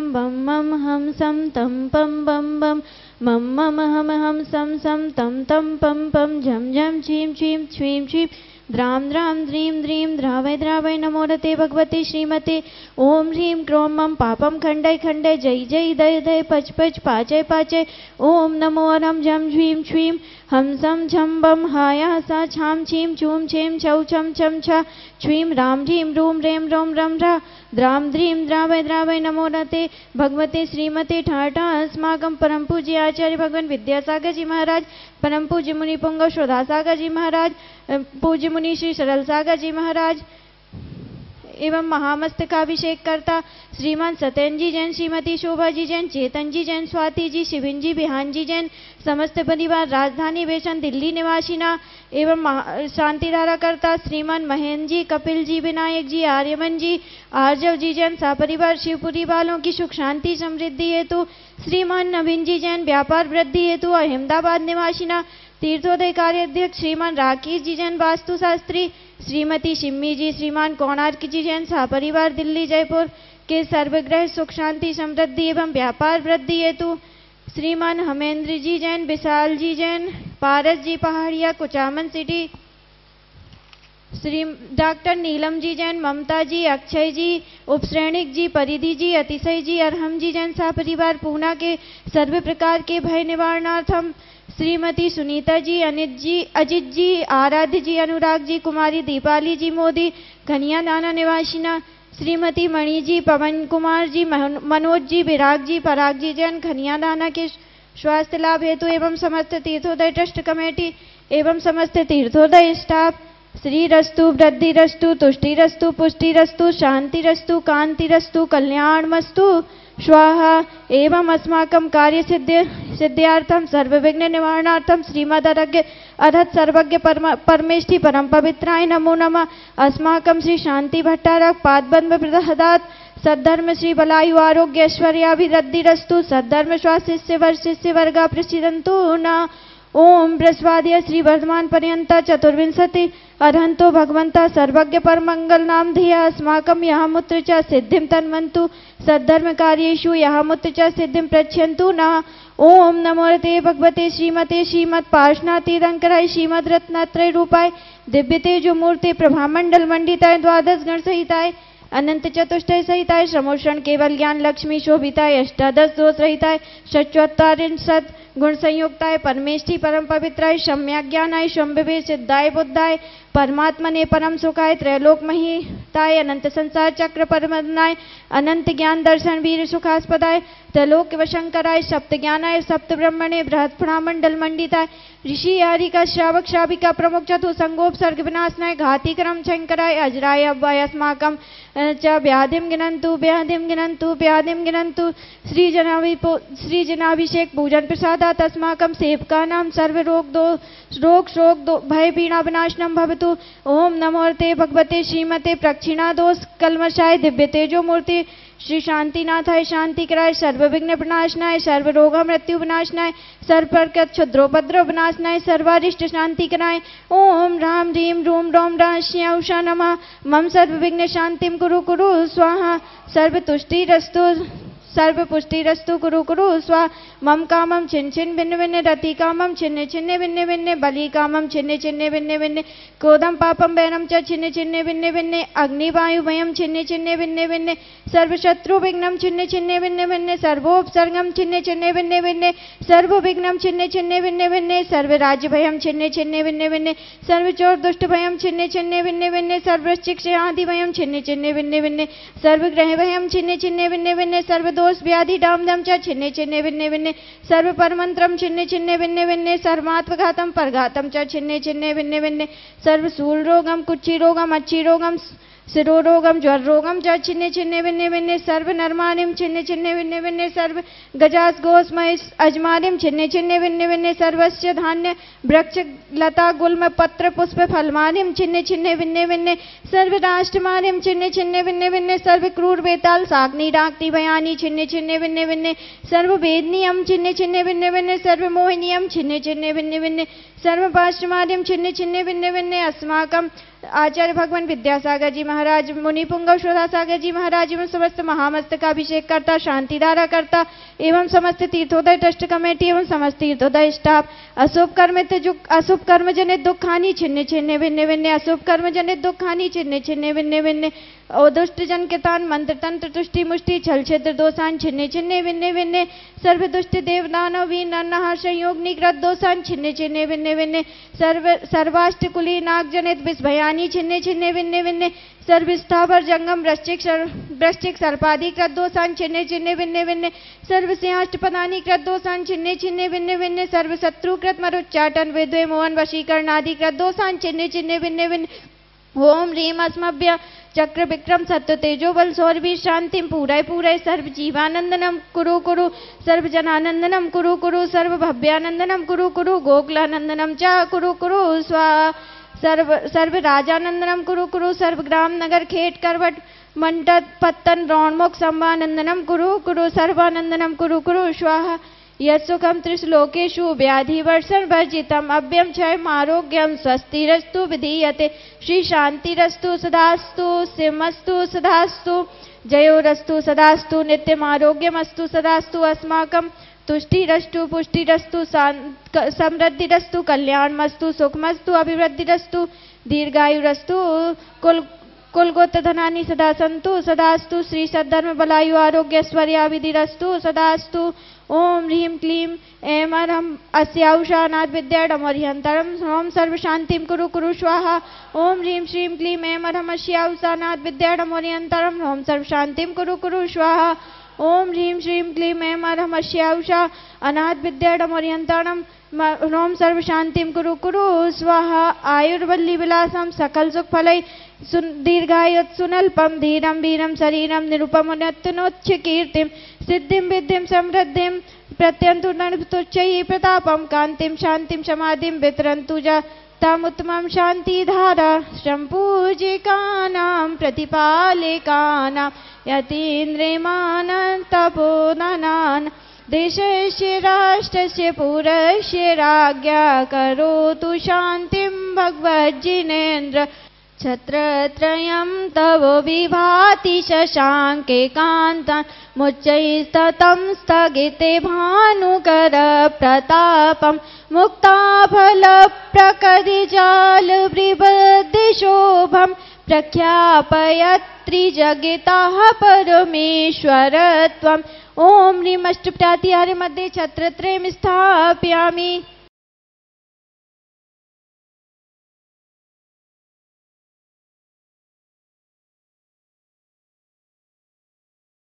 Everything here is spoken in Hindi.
बम मम हम सम तम पम बम बम मम मम हम सम सम तम तम पम पम झम झम छीम छीम छीम छीम द्राम द्राम द्रीम द्रीम द्रावय द्रावय नमोरते भगवते श्रीमते ओम ह्रीं क्रों मम पापम खंडय खंडय जय जय दय दय पच पच पाचय पाचय ओम नमो अरम झम झीम छीम हम सम झम बम हाया सा छाम छीम छूम छेम छौ छम छम छा छ्वीं राम ह्रीं रूम रेम रोम रम रा द्राम द्रीम द्रावय द्रावय नमोरते भगवते श्रीमते ठाठा अस्माकं परम पूज्य आचार्य भगवान विद्यासागर जी महाराज, परम पूज्य मुनि पुंग श्रोधा सागर जी महाराज, पूज्य मुनि श्री सरल सागर जी महाराज एवं महामस्तकाभिषेक करता श्रीमान सत्यन जी जैन, श्रीमती शोभा जी जैन, चेतन जी जैन, स्वाति जी, शिविन जी, बिहान जी जैन, समस्त परिवार राजधानी बेसन दिल्ली निवासीना एवं शांतिधारा करता श्रीमान महेंद्र जी, कपिल जी, विनायक जी, आर्यमन जी, आर्जव जी जैन, सपरिवार शिवपुरी वालों की सुख शांति समृद्धि हेतु श्रीमान नवीन जी जैन, व्यापार वृद्धि हेतु अहमदाबाद निवासीना तीर्थोदय कार्याध्यक्ष श्रीमान राकेश जी जैन, वास्तुशास्त्री श्रीमती शिम्मी जी, श्रीमान कोणार्क जी जैन, सपरिवार दिल्ली जयपुर के सर्वग्रह सुख शांति समृद्धि एवं व्यापार वृद्धि हेतु श्रीमान हमेंद्र जी जैन, विशाल जी जैन, पारस जी पहाड़िया कुचामन सिटी, श्री डॉक्टर नीलम जी जैन, ममता जी, अक्षय जी, उपश्रेणिक जी, परिधि जी, अतिशय जी, अरहम जी जैन, सपरिवार पूना के सर्व प्रकार के भय निवारणार्थम श्रीमती सुनीता जी, अजित जी, आराध्य जी, अनुराग जी, कुमारी दीपाली जी मोदी, कन्या दाना निवासिना श्रीमती मणि जी, पवन कुमार जी, मनोज जी, विराग जी, पराग जी जैन, खनिया दाना के स्वास्थ्य लाभ हेतु एवं समस्त तीर्थोदय ट्रस्ट कमेटी एवं समस्त तीर्थोदय स्टाफ श्री रस्तु वृद्धि रस्तु तुष्टि रस्तु पुष्टि रस्तु शांति रस्तु कांति रस्तु कल्याण मस्तु स्वाहा एवं अस्माकं कार्य सिद्ध्यार्थम सर्वविघ्न निवारणार्थम श्रीमद अरहत सर्वज्ञ परमेष्टि परम पवित्राय नमो नमः। अस्माकं श्री शांति भट्टारक पादपद्म प्रदहदात सद्धर्म श्री बलायु आरोग्य ऐश्वर्याभिवृद्धि रस्तु सद्धर्म शिष्य वर्गा प्रसिदन्तु न ओम बृहस्पति श्री वर्धमान पर्यंत चतुर्विंशति अर्हंतो भगवंता सर्वज्ञ परमंगल नाम धिया अस्माकं यह मूत्र च सिद्धिं तन्वन्तु सद्धर्म कार्येषु यह मूत्र च सिद्धिं प्रच्छन्तु न ओम नमोते भगवते श्रीमते श्रीमद पार्श्वनाथीरंकराय श्रीमद रत्नत्रय रूपाय दिव्य तेजो मूर्ति प्रभामंडल मंडिताय द्वादश गण सहिताय अनंत चतुष्टय सहिताय श्रमोषण केवल ज्ञान लक्ष्मी शोभिताय अष्टादश दोष रहिताय षट्चत्वारिंशत् गुण संयुक्ताय परमेष्टि परम पवित्राय सम्यक ज्ञानाय शंभवे सिद्धाय बुद्धाय परमात्मने परम सुखाय त्रैलोक महिताय अनंत संसार चक्र परमनाय अनंत ज्ञान दर्शन वीर सुखास्पदाय त्रैलोक वशंकराय सप्त ज्ञानाय सप्त ब्रह्मणे बृहत् प्रामंडल मंडिताय ऋषि आदि का श्रावक श्राविका प्रमुख चतु संगोप सर्ग विनाशनाय घाती क्रम शंकराय अजराय अव्वाय अस्माकं च व्याधिम गिनन्तु श्री जनाभिषेक पूजन प्रसादात् अस्माकं सेवकानां सर्व रोग शोक भय पीड़ा विनाशनम भवतु। ओम नमोते भगवते श्रीमते प्रक्षिणादोष कल्मषाय दिव्य तेजो मूर्ति श्री शांतिनाथाय शांतिकराय सर्वविघ्न विनाशनाय सर्व रोग मृत्यु विनाशनाय सर्वप्रकट क्षुद्रोपद्रव विनाशनाय सर्वारिष्ट शांतिकराय ओम राम ह्रीं रूम रोम राश्यौषा नमः मम सर्वविघ्न शांतिं कुरु कुरु स्वाहा सर्वपुष्टिरस्तु कुरु कुरु स्वा मम कामं छिन्न छिन्न भिन्न भिन्न रति कामं छिन्न छिन्न भिन्न भिन्न बलि कामं छिन्न छिन्न भिन्न भिन्न क्रोधं पापं वैरं च छिन्न छिन्न भिन्न भिन्न अग्निवायु भयं छिन्न छिन्न भिन्न भिन्न सर्वशत्रु विघ्नं छिन्न छिन्न भिन्न भिन्न सर्वोपसर्गं छिन्न छिन्न भिन्न भिन्न सर्वविघ्नं छिन्न छिन्न भिन्न भिन्न सर्वराज्य भयं छिन्न छिन्न भिन्न भिन्न सर्वचोर दुष्ट भयं छिन्न छिन्न भिन्न भिन्न सर्वशिक्षा आदि भयं छिन्न छिन्न भिन्न भिन्न सर्वग्रह भयं छिन्न छिन्न भिन्न भिन्न सर्वदोष व्याधि डाम दम च छिन्न छिन्न भिन्न भिन्न सर्व परमंत्रम छिन्न छिन्न भिन्न भिन्न सर्वात्मघातम परघातम च छिन्न छिन्न भिन्न भिन्न सर्व सूल रोगम कुच्छी रोगम अच्छी रोगम शिरोरोगम ज्वर रोगम च छिन्न छिन्न भिन्न भिन्न सर्व नरमानिम छिन्न छिन्न भिन्न भिन्न सर्व गजास गोस महिष अजमानिम छिन्न छिन्न भिन्न भिन्न सर्वस्य धान्य वृक्ष लता गुल्म पत्र पुष्प फलमानिम छिन्न छिन्न भिन्न भिन्न सर्व राष्ट्रमानिम छिन्न छिन्न भिन्न भिन्न सर्व क्रूर बेताल साग्नि डाक्ति भयानी छिन्न छिन्न भिन्न भिन्न सर्व वेदनियम छिन्न छिन्न भिन्न भिन्न सर्व मोहिनियम छिन्न छिन्न भिन्न भिन्न सर्वपाश्चमार्यं छिन्ने छिन्ने भिन्ने भिन्ने अस्माकं आचार्य भगवान विद्यासागर जी महाराज, मुनि पुंगव शोधासागर जी महाराज एवं समस्त महामस्तकाभिषेक करता, शांतिधारा करता एवं समस्त तीर्थोदय ट्रस्ट कमेटी एवं समस्त तीर्थोदय स्टाफ, अशुभ कर्म जनित दुख हानि छिन्ने छिन्ने भिन्ने भिन्ने, अशुभ कर्म जनित दुख हानि छिन्ने छिन्ने भिन्ने भिन्ने, ओ दुष्ट जन के तान मंत्र तंत्र तुष्टि मुष्टि छल छिद्र दोषान छिन्ने छिन्ने भिन्ने भिन्ने, सर्व दुष्ट देव दानव वीर नरनाह संयोग निकृत दोषान छिन्ने छिन्ने भिन्ने भिन्ने, सर्वाष्ट कुली नाग जनित विष भयानी छिन्ने छिन्ने भिन्ने भिन्ने, सर्व स्थावर जंगम वृश्चिक सर्पादि कृत दोषान छिन्ने छिन्ने भिन्ने भिन्ने, सर्व सिंहाष्ट पदानी कृत दोषान छिन्ने छिन्ने भिन्ने भिन्ने, सर्व शत्रु कृत मरुच्चाटन विद्वे मोहन वशीकरण आदि कृत दोषान छिन्ने छिन्ने भिन्ने भिन्ने। ओम ह्रीम अस्मभ्य चक्र विक्रम सत्य तेजो बल सौरभि शांतिम पूराय पूराय सर्व जीवानंदनम कुरु कुरु, सर्व जनानंदनम कुरु कुरु, सर्व भव्यानंदनम कुरु कुरु, गोकुलानंदनम च कुरु कुरु स्वाहा, सर्व राजानंदनम कुरु कुरु, सर्व ग्राम नगर खेट करवट मंडप पत्तन रौणमुख संवानंदनम कुरु कुरु, सर्वानंदनम कुरु कुरु स्वाहा। यत्सुखम त्रिश्लोकेषु व्याधिवर्षण वर्जितम अव्यम क्षयम आरोग्यम स्वस्तिरस्तु विधीयते, श्री शांतिरस्तु सदास्तु सिंहस्तु सदास्तु जयोरस्तु सदास्तु नित्यम आरोग्यमस्तु सदास्तु अस्माकं तुष्टिरस्तु पुष्टिरस्तु समृद्धिरस्तु कल्याणमस्तु सुखमस्तु अभिवृद्धिरस्तु दीर्घायुरस्तु कुलगोत्र धनानि सदा सन्तु सदास्तु, श्री सद्धर्म बलायु आरोग्यस्वर्याविधिरस्तु सदास्तु। ओम ह्रीं क्लीं ऐं अरहं अस्याउषानाथ विद्याडमोर्यन्तरं ओम सर्व शांतिं कुरु कुरु स्वाहा। ओम ह्रीं श्रीं क्लीं ऐं अरहं अस्याउषानाथ विद्याडमोर्यन्तरं ओम सर्व शांतिं कुरु कुरु स्वाहा। ओम ह्रीं श्रीं क्लीं ऐं अरहं अस्याउषा अनाथ विद्याडमोर्यन्तरं ओम सर्व शांतिं कुरु कुरु स्वाहा। आयुर्वल्ली विलासम सकल सुख फलै दीर्घायुत् सुनल्पम धीरम वीरम शरीरम निरुपमुन्नतनोच्च कीर्तिम सिद्धिं विद्धिं समृद्धिं प्रत्यन्तु नृतुच्चैः प्रतापम कांतिम शांतिम समाधिं वितरन्तु च तमुत्तमं शांतिधारा सम्पूजिकानां प्रतिपालिकानां यतीन्द्रियमानं तपोधनान् देशस्य राष्ट्रस्य पुरस्य राज्ञा करोतु शांतिं भगवज्जिनेन्द्र छत्रत्रयं तव विभाति शशाङ्के कान्तान् मुच्चैस्ततं स्थगिते भानुकर प्रतापं मुक्ताफलप्रकटिजालवृबद्धशोभं प्रख्यापयत्रिजगिताः परमेश्वरत्वम्। ओम ह्रीं अष्टप्रातिहार्य मध्ये छत्रत्रयं स्थापयामि।